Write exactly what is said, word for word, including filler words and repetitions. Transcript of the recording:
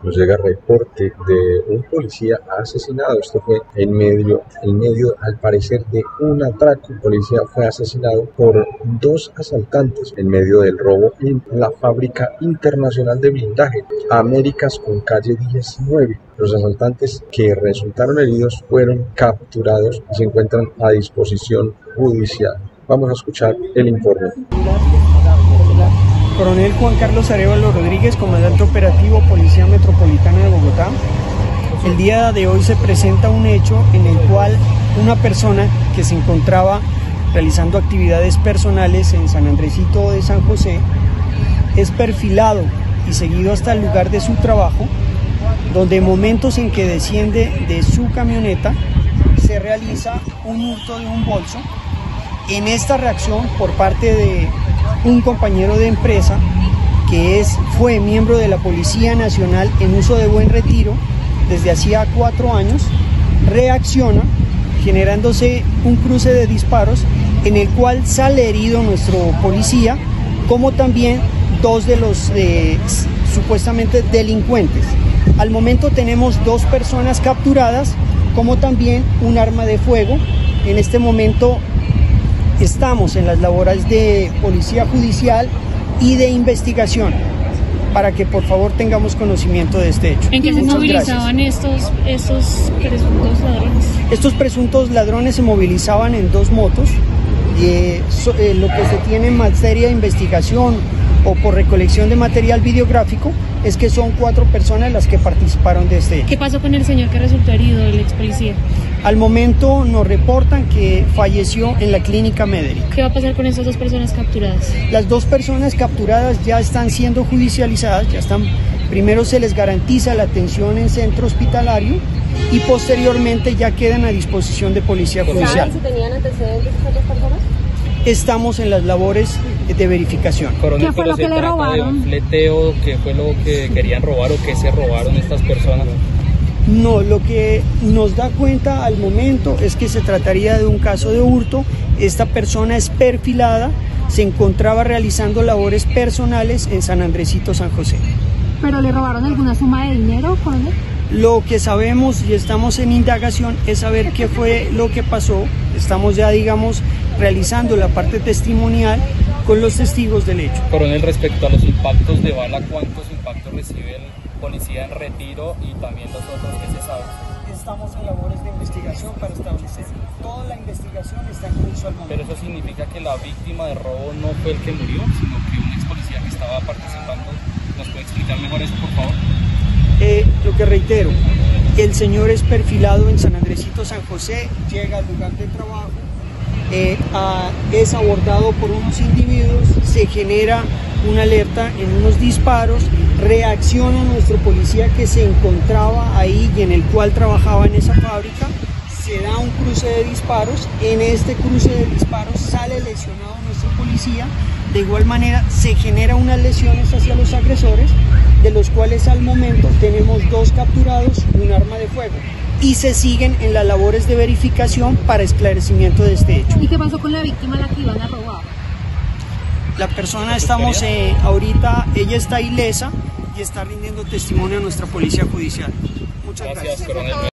nos llega reporte de un policía asesinado. Esto fue en medio, en medio al parecer de un atraco. El policía fue asesinado por dos asaltantes en medio del robo en la fábrica internacional de blindaje Américas con calle diecinueve. Los asaltantes que resultaron heridos fueron capturados y se encuentran a disposición judicial. Vamos a escuchar el informe. Coronel Juan Carlos Arévalo Rodríguez, comandante operativo Policía Metropolitana de Bogotá. El día de hoy se presenta un hecho en el cual una persona que se encontraba realizando actividades personales en San Andresito de San José es perfilado y seguido hasta el lugar de su trabajo, donde en momentos en que desciende de su camioneta se realiza un hurto de un bolso. En esta reacción por parte de un compañero de empresa que es, fue miembro de la Policía Nacional en uso de Buen Retiro desde hacía cuatro años, reacciona generándose un cruce de disparos en el cual sale herido nuestro policía, como también dos de los eh, supuestamente delincuentes. Al momento tenemos dos personas capturadas, como también un arma de fuego. En este momento estamos en las labores de policía judicial y de investigación para que por favor tengamos conocimiento de este hecho. ¿En qué se movilizaban estos, estos presuntos ladrones? Estos presuntos ladrones se movilizaban en dos motos. Eh, so, eh, lo que se tiene en materia de investigación o por recolección de material videográfico es que son cuatro personas las que participaron de este hecho. ¿Qué pasó con el señor que resultó herido, el ex policía? Al momento nos reportan que falleció en la clínica Mederic. ¿Qué va a pasar con estas dos personas capturadas? Las dos personas capturadas ya están siendo judicializadas, ya están, primero se les garantiza la atención en centro hospitalario y posteriormente ya quedan a disposición de policía judicial. ¿Saben si tenían antecedentes esas dos personas? Estamos en las labores de verificación. Coronel, ¿Qué fue lo que le robaron? ¿De un fleteo? ¿Qué fue lo que querían robar o qué se robaron estas personas? No, lo que nos da cuenta al momento es que se trataría de un caso de hurto. Esta persona es perfilada, se encontraba realizando labores personales en San Andresito, San José. ¿Pero le robaron alguna suma de dinero, coronel? Lo que sabemos y estamos en indagación es saber qué fue lo que pasó. Estamos ya, digamos, realizando la parte testimonial con los testigos del hecho. Coronel, respecto a los impactos de bala, ¿cuántos impactos recibe el policía en retiro y también los otros que se saben? Estamos en labores de investigación para establecer. Toda la investigación está en curso al momento. Pero eso significa que la víctima de robo no fue el que murió, sino que un ex policía que estaba participando. ¿Nos puede explicar mejor eso, por favor? Eh, lo que reitero, el señor es perfilado en San Andresito, San José, llega al lugar de trabajo, eh, a, es abordado por unos individuos, se genera una alerta en unos disparos, reacciona nuestro policía que se encontraba ahí y en el cual trabajaba en esa fábrica, se da un cruce de disparos, en este cruce de disparos sale lesionado nuestro policía, de igual manera se generan unas lesiones hacia los agresores, de los cuales al momento tenemos dos capturados y un arma de fuego, y se siguen en las labores de verificación para esclarecimiento de este hecho. ¿Y qué pasó con la víctima a la que iban a robar? La persona, estamos eh, ahorita, ella está ilesa y está rindiendo testimonio a nuestra policía judicial. Muchas gracias. Gracias, coronel.